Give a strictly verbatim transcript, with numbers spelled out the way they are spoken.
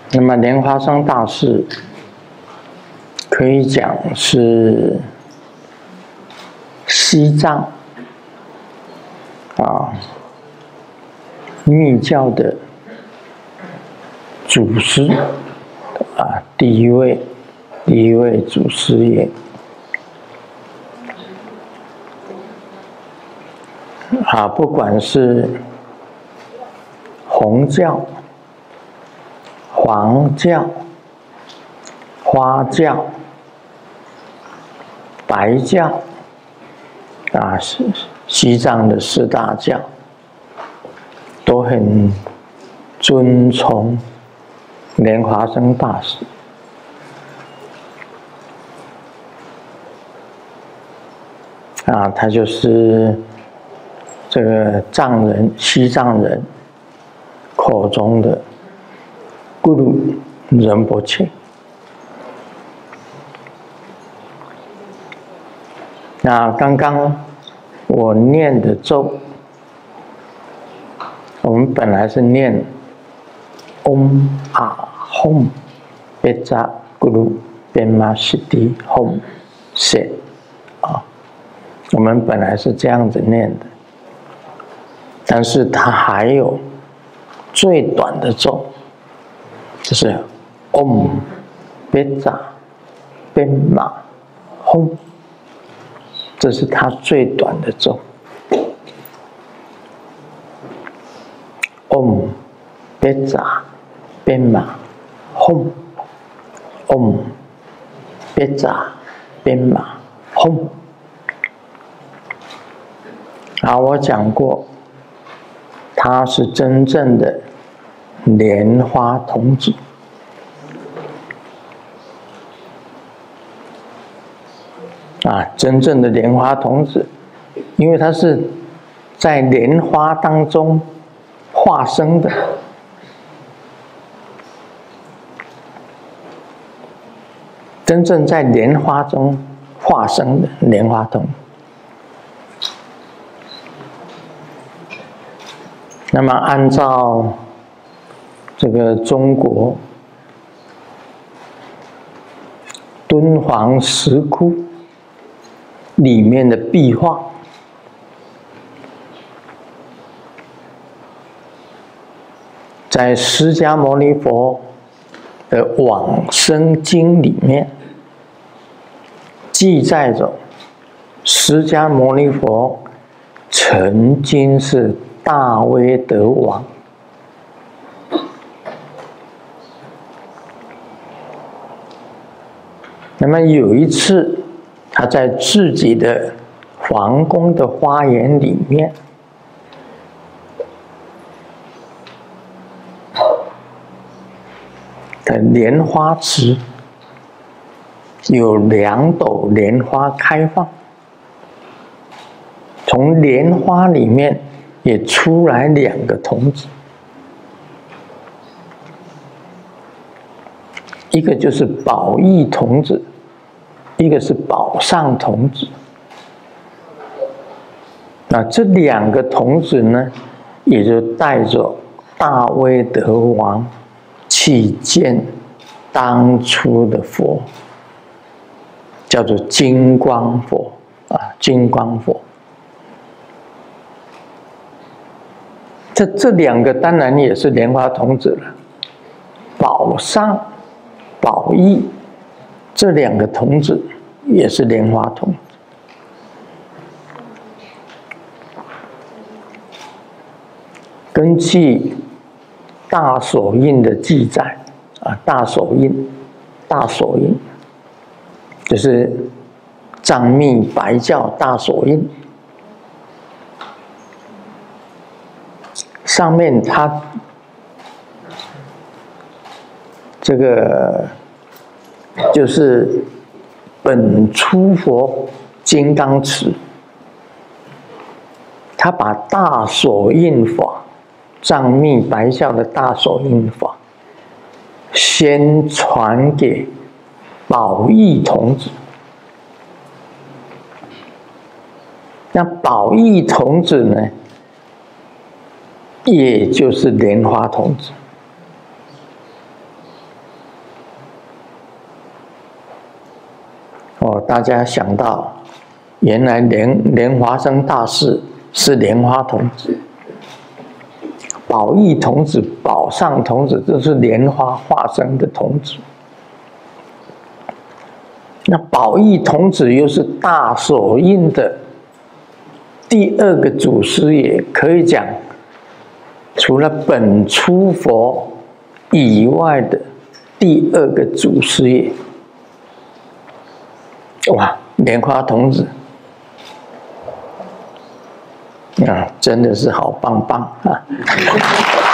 那么莲花生大士可以讲是西藏啊密教的祖师啊，第一位第一位祖师爷啊，不管是红教、黄教、花教、白教啊，是西藏的四大教，都很尊崇莲花生大师。啊，他就是这个藏人、西藏人口中的咕噜仁波切。那刚刚我念的咒，我们本来是念 Om Ah Hum Beza Guru Bema Siddhi Hum Se 啊，我们本来是这样子念的，但是它还有最短的咒，就是 Om Beza Bema Hum。这是它最短的咒 ，Om Beza Bema Hum Om Beza Bema Hum。啊，我讲过，它是真正的莲花童子。啊，真正的莲花童子，因为它是在莲花当中化生的，真正在莲花中化生的莲花童。那么，按照这个中国敦煌石窟里面的壁画，在释迦牟尼佛的往生经里面记载着，释迦牟尼佛曾经是大威德王，那么有一次，他在自己的皇宫的花园里面，的莲花池有两朵莲花开放，从莲花里面也出来两个童子，一个就是宝义童子，一个是宝上童子。那这两个童子呢，也就带着大威德王去见当初的佛，叫做金光佛啊，金光佛。这这两个当然也是莲花童子了，宝上、宝义这两个童子也是莲花童子。根据大手印的记载啊，大手印，大手印就是藏密白教大手印，上面它这个就是本初佛金刚持，他把大手印法，藏密白教的大手印法，先传给宝义童子。那宝义童子呢，也就是莲花童子。 哦，大家想到，原来莲莲花生大士是莲花童子，宝义童子、宝上童子，这是莲花化身的童子。那宝义童子又是大手印的第二个祖师爷，可以讲，除了本初佛以外的第二个祖师爷。哇，莲花童子啊，真的是好棒棒啊！